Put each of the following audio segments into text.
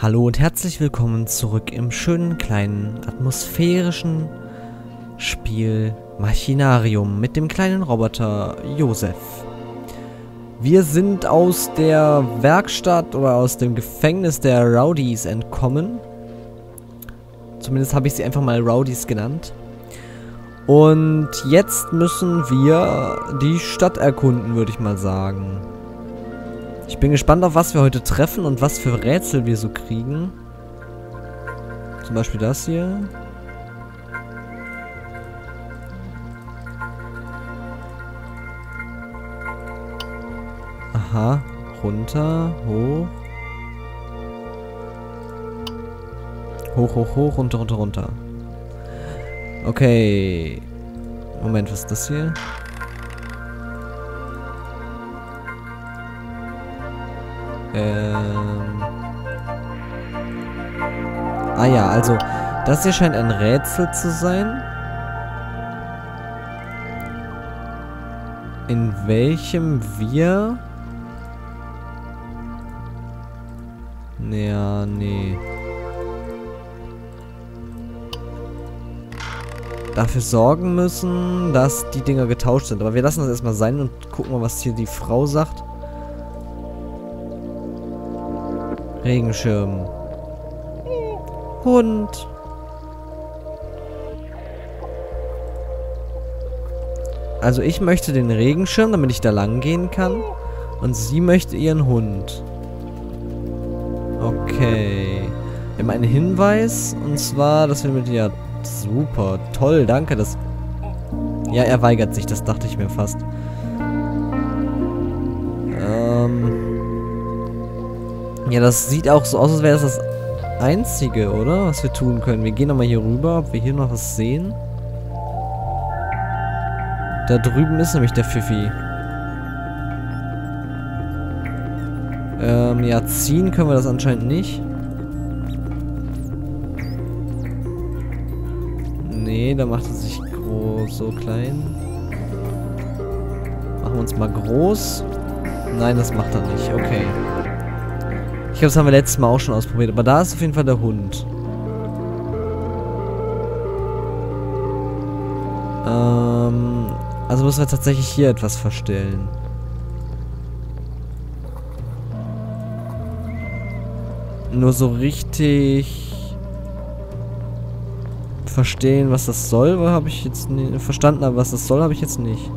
Hallo und herzlich willkommen zurück im schönen, kleinen, atmosphärischen Spiel Machinarium mit dem kleinen Roboter Josef. Wir sind aus der Werkstatt oder aus dem Gefängnis der Rowdies entkommen. Zumindest habe ich sie einfach mal Rowdies genannt. Und jetzt müssen wir die Stadt erkunden, würde ich mal sagen. Ich bin gespannt, auf was wir heute treffen und was für Rätsel wir so kriegen. Zum Beispiel das hier. Aha, runter, hoch. Hoch, hoch, hoch, runter, runter, runter. Okay. Moment, was ist das hier? Ah ja, also das hier scheint ein Rätsel zu sein. In welchem wir... Ja, nee. Dafür sorgen müssen, dass die Dinger getauscht sind. Aber wir lassen das erstmal sein und gucken mal, was hier die Frau sagt. Regenschirm. Hund. Also ich möchte den Regenschirm, damit ich da lang gehen kann. Und sie möchte ihren Hund. Okay. Wir haben einen Hinweis. Und zwar, dass wir mit... Ja, super. Toll, danke. Das... Ja, er weigert sich. Das dachte ich mir fast. Ja, das sieht auch so aus, als wäre das Einzige, oder? Was wir tun können. Wir gehen nochmal hier rüber, ob wir hier noch was sehen. Da drüben ist nämlich der Pfiffi. Ja, ziehen können wir das anscheinend nicht. Nee, da macht er sich groß, so klein. Machen wir uns mal groß. Nein, das macht er nicht. Okay. Ich glaube, das haben wir letztes Mal auch schon ausprobiert. Aber da ist auf jeden Fall der Hund. Also müssen wir tatsächlich hier etwas verstellen. Nur so richtig verstehen, was das soll, habe ich jetzt nicht verstanden, aber was das soll, habe ich jetzt nicht.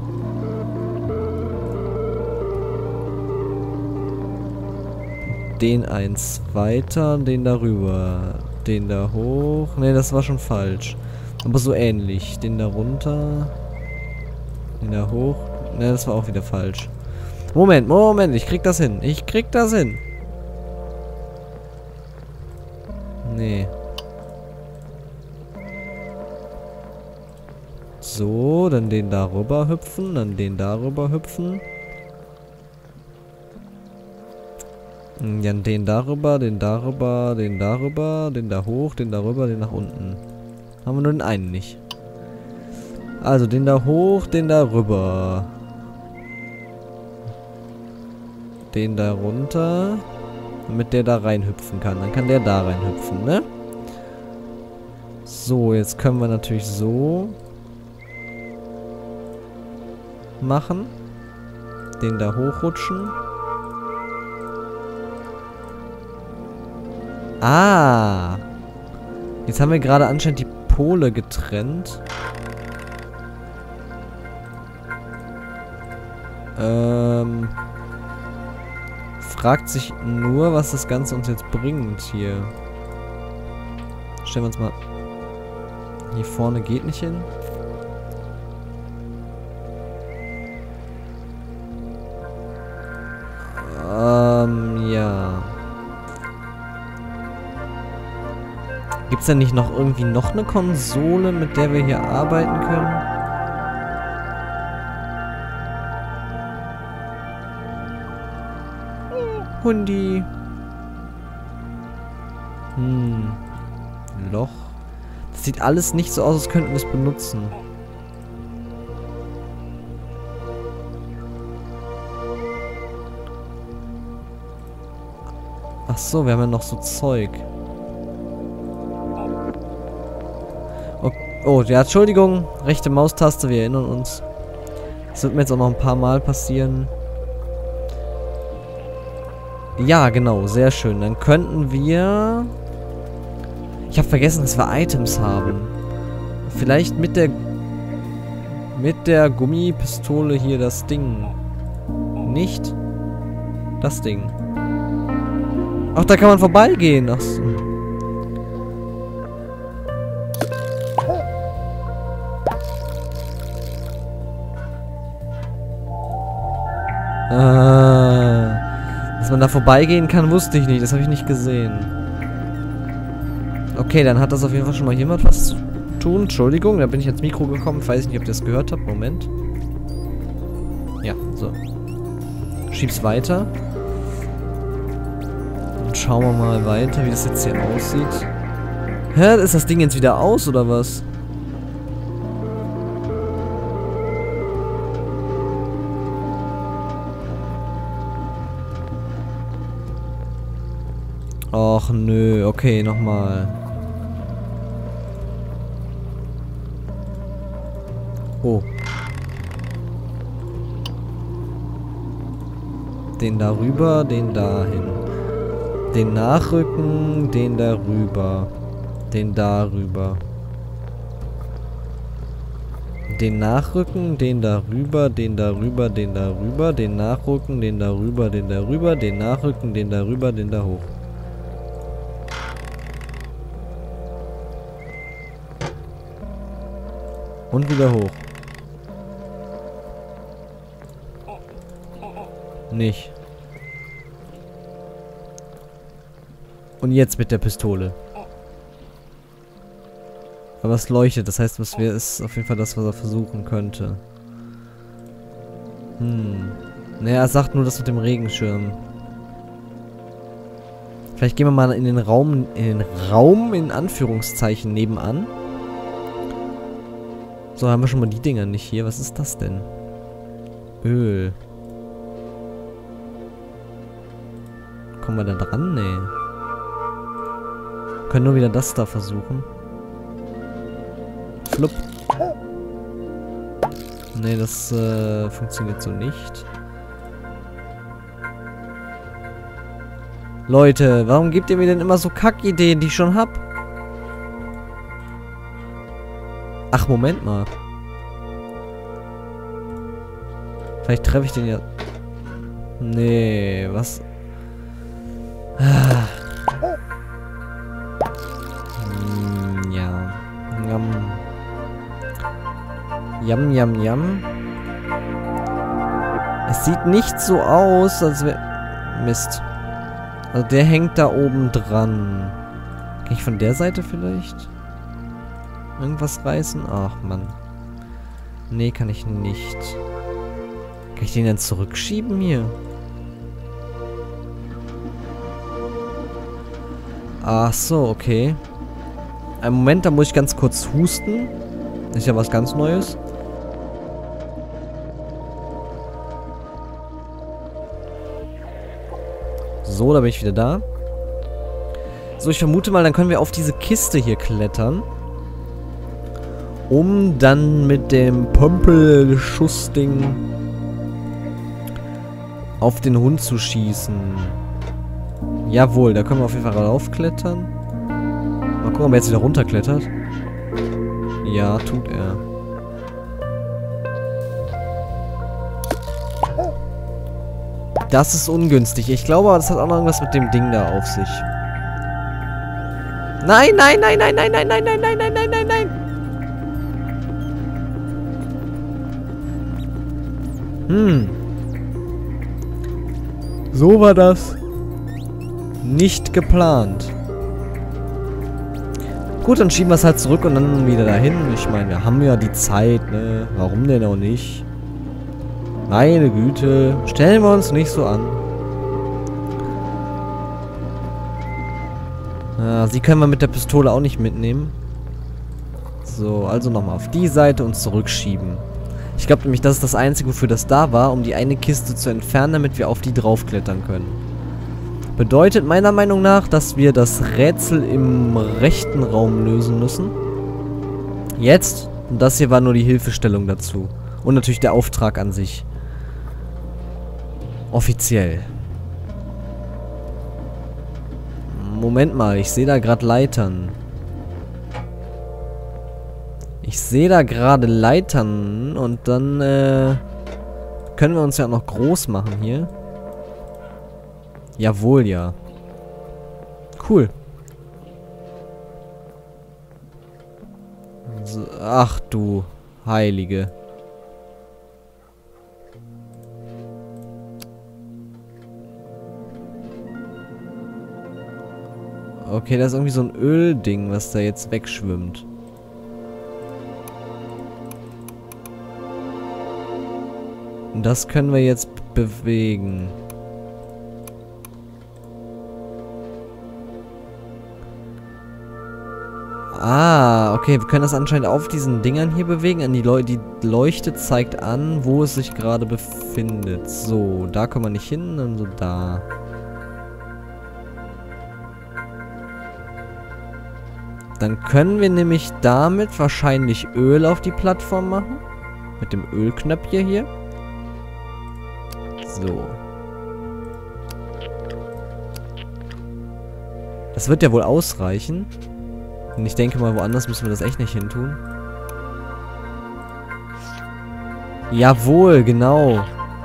Den eins weiter, den darüber, den da hoch. Ne, das war schon falsch. Aber so ähnlich. Den da runter, den da hoch. Ne, das war auch wieder falsch. Moment, Moment, ich krieg das hin. Ich krieg das hin. Nee. So, dann den darüber hüpfen, dann den darüber hüpfen. Dann den darüber, den darüber, den darüber, den da hoch, den darüber, den nach unten. Haben wir nur den einen nicht. Also den da hoch, den da rüber. Den da runter. Damit der da reinhüpfen kann. Dann kann der da reinhüpfen, ne? So, jetzt können wir natürlich so machen. Den da hochrutschen. Ah. Jetzt haben wir gerade anscheinend die Pole getrennt. Fragt sich nur, was das Ganze uns jetzt bringt hier. Stellen wir uns mal... Hier vorne geht nicht hin. Ja. Gibt es denn nicht noch irgendwie noch eine Konsole, mit der wir hier arbeiten können? Hundi. Loch. Das sieht alles nicht so aus, als könnten wir es benutzen. Ach so, wir haben ja noch so Zeug. Oh, ja, Entschuldigung. Rechte Maustaste, wir erinnern uns. Das wird mir jetzt auch noch ein paar Mal passieren. Ja, genau, sehr schön. Dann könnten wir... Ich habe vergessen, dass wir Items haben. Vielleicht mit der Gummipistole hier das Ding. Nicht? Das Ding. Ach, da kann man vorbeigehen. Ach so. Dass man da vorbeigehen kann, wusste ich nicht. Das habe ich nicht gesehen. Okay, dann hat das auf jeden Fall schon mal jemand was zu tun. Entschuldigung, da bin ich ans Mikro gekommen. Ich weiß nicht, ob ihr das gehört habt. Moment. Ja, so. Schieb's weiter. Und schauen wir mal weiter, wie das jetzt hier aussieht. Hä? Ist das Ding jetzt wieder aus, oder was? Och, nö. Okay, nochmal. Oh. Den darüber, den dahin. Den nachrücken, den darüber. Den darüber. Den nachrücken, den darüber, den darüber, den darüber. Den nachrücken, den darüber, den darüber. Den nachrücken, den darüber, den da hoch. Und wieder hoch. Nicht. Und jetzt mit der Pistole. Aber es leuchtet, das heißt, was ist auf jeden Fall das, was er versuchen könnte. Naja, er sagt nur das mit dem Regenschirm. Vielleicht gehen wir mal in den Raum in Anführungszeichen nebenan. So, haben wir schon mal die Dinger nicht hier. Was ist das denn? Öl. Kommen wir da dran? Nee. Können nur wieder das da versuchen. Flupp. Nee, das funktioniert so nicht. Leute, warum gebt ihr mir denn immer so Kackideen, die ich schon hab? Ach, Moment mal. Vielleicht treffe ich den ja... Nee, was... Ja. Yum, yum, yum. Es sieht nicht so aus, als wäre... Mist. Also der hängt da oben dran. Kann ich von der Seite vielleicht irgendwas reißen? Ach, Mann. Nee, kann ich nicht. Kann ich den dann zurückschieben hier? Ach so, okay. Einen Moment, da muss ich ganz kurz husten. Ist ja was ganz Neues. So, da bin ich wieder da. So, ich vermute mal, dann können wir auf diese Kiste hier klettern. Um dann mit dem Pömpelschussding auf den Hund zu schießen. Jawohl, da können wir auf jeden Fall raufklettern. Mal gucken, ob er jetzt wieder runterklettert. Ja, tut er. Das ist ungünstig. Ich glaube aber, das hat auch noch irgendwas mit dem Ding da auf sich. Nein, nein, nein, nein, nein, nein, nein, nein, nein, nein, nein, nein, nein. So war das nicht geplant. Gut, dann schieben wir es halt zurück und dann wieder dahin. Ich meine, wir haben ja die Zeit, ne? Warum denn auch nicht? Meine Güte. Stellen wir uns nicht so an. Sie können wir mit der Pistole auch nicht mitnehmen. So, also nochmal auf die Seite und zurückschieben. Ich glaube nämlich, das ist das Einzige, wofür das da war, um die eine Kiste zu entfernen, damit wir auf die draufklettern können. Bedeutet meiner Meinung nach, dass wir das Rätsel im rechten Raum lösen müssen. Jetzt. Und das hier war nur die Hilfestellung dazu. Und natürlich der Auftrag an sich. Offiziell. Moment mal, ich sehe da gerade Leitern. Ich sehe da gerade Leitern und dann können wir uns ja auch noch groß machen hier. Jawohl, ja. Cool. So, ach du Heilige. Okay, da ist irgendwie so ein Ölding, was da jetzt wegschwimmt. Und das können wir jetzt bewegen. Ah, okay, wir können das anscheinend auf diesen Dingern hier bewegen. Die Leuchte zeigt an, wo es sich gerade befindet. So, da kommen wir nicht hin, dann so da. Dann können wir nämlich damit wahrscheinlich Öl auf die Plattform machen. Mit dem Ölknöpfchen hier. So. Das wird ja wohl ausreichen. Und ich denke mal, woanders müssen wir das echt nicht hin tun. Jawohl, genau.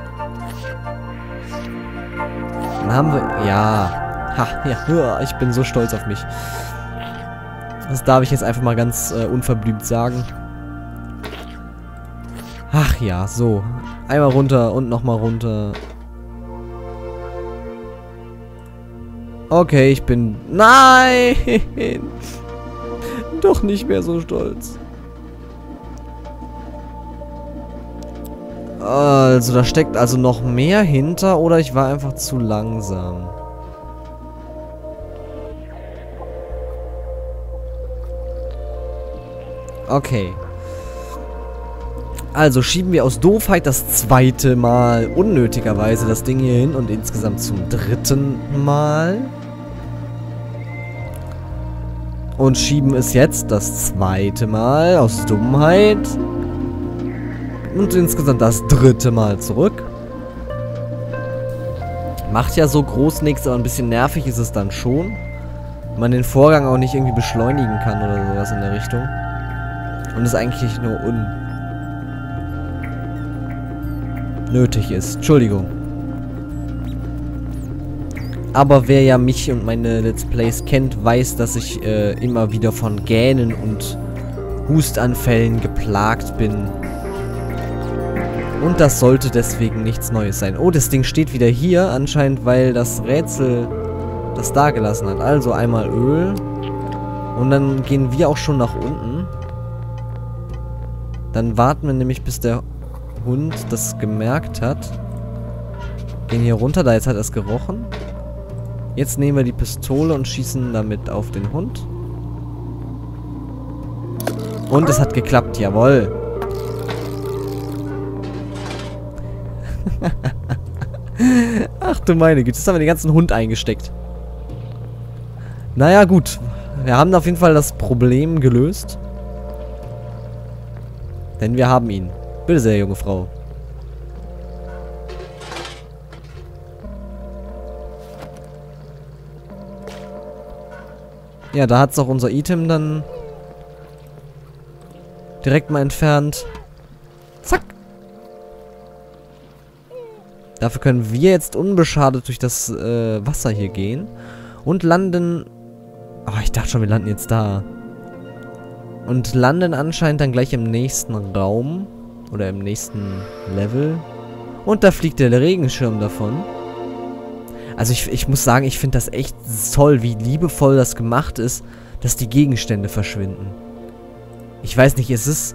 Dann haben wir... Ja. Ha, ja. Ich bin so stolz auf mich. Das darf ich jetzt einfach mal ganz unverblümt sagen. Ach ja, so. Einmal runter und nochmal runter. Okay, ich bin... Nein! Doch nicht mehr so stolz. Also, da steckt also noch mehr hinter oder ich war einfach zu langsam. Okay. Also schieben wir aus Doofheit das zweite Mal unnötigerweise das Ding hier hin und insgesamt zum dritten Mal. Und schieben es jetzt das zweite Mal aus Dummheit. Und insgesamt das dritte Mal zurück. Macht ja so groß nichts, aber ein bisschen nervig ist es dann schon. Wenn man den Vorgang auch nicht irgendwie beschleunigen kann oder sowas in der Richtung. Und es eigentlich nur unnötig ist. Entschuldigung. Aber wer ja mich und meine Let's Plays kennt, weiß, dass ich immer wieder von Gähnen und Hustanfällen geplagt bin. Und das sollte deswegen nichts Neues sein. Oh, das Ding steht wieder hier, anscheinend, weil das Rätsel das da gelassen hat. Also einmal Öl. Und dann gehen wir auch schon nach unten. Dann warten wir nämlich, bis der Hund das gemerkt hat. Gehen hier runter, da jetzt hat er es gerochen. Jetzt nehmen wir die Pistole und schießen damit auf den Hund. Und es hat geklappt, jawohl. Ach du meine Güte, jetzt haben wir den ganzen Hund eingesteckt. Naja, gut. Wir haben auf jeden Fall das Problem gelöst. Denn wir haben ihn. Bitte sehr, junge Frau. Ja, da hat es auch unser Item dann direkt mal entfernt. Zack. Dafür können wir jetzt unbeschadet durch das Wasser hier gehen. Und landen... Oh, ich dachte schon, wir landen jetzt da. Und landen anscheinend dann gleich im nächsten Raum. Oder im nächsten Level. Und da fliegt der Regenschirm davon. Also ich muss sagen, ich finde das echt toll, wie liebevoll das gemacht ist, dass die Gegenstände verschwinden. Ich weiß nicht, es ist...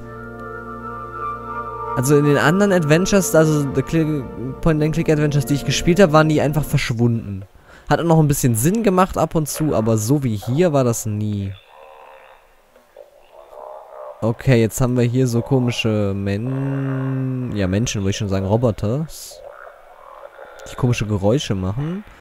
Also in den anderen Adventures, also Point-and-Click-Adventures, die ich gespielt habe, waren die einfach verschwunden. Hat auch noch ein bisschen Sinn gemacht ab und zu, aber so wie hier war das nie. Okay, jetzt haben wir hier so komische Menschen, würde ich schon sagen, Roboter. Die komische Geräusche machen.